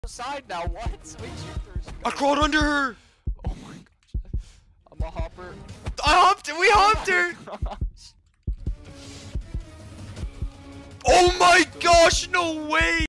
Side now. What? Wait, shooters. I crawled under her. Oh my gosh. I'm a hopper. I hopped. We hopped her. Gosh. Oh my gosh! No way.